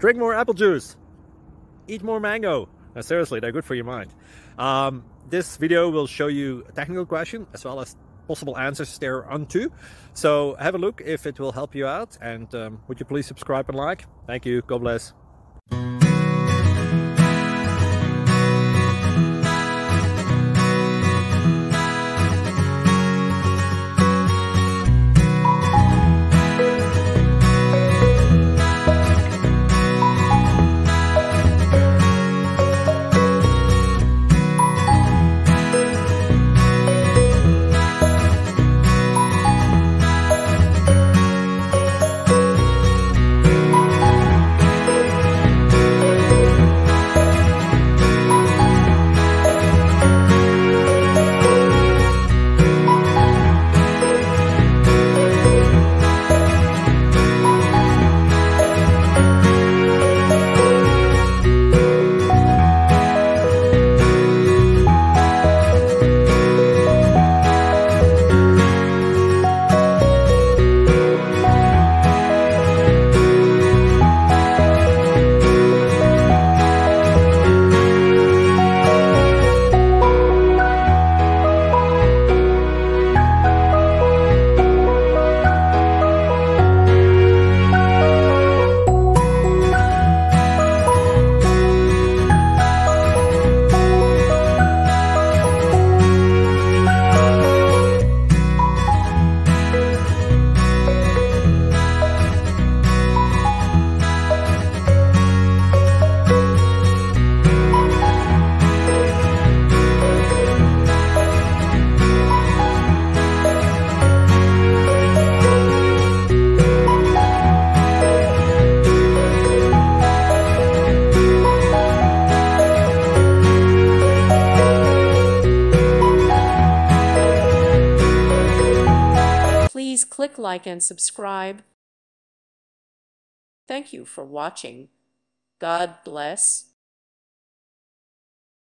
drink more apple juice, eat more mango. No, seriously, they're good for your mind. This video will show you a technical question as well as possible answers thereunto. So have a look if it will help you out, and would you please subscribe and like? Thank you. God bless. Please click like and subscribe. Thank you for watching. God bless.